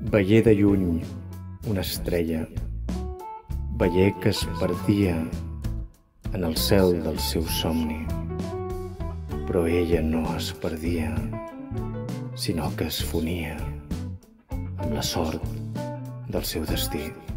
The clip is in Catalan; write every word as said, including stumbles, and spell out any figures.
Veié de lluny una estrella, veié que es perdia en el cel del seu somni, però ella no es perdia, sinó que es fonia amb la sort del seu destí.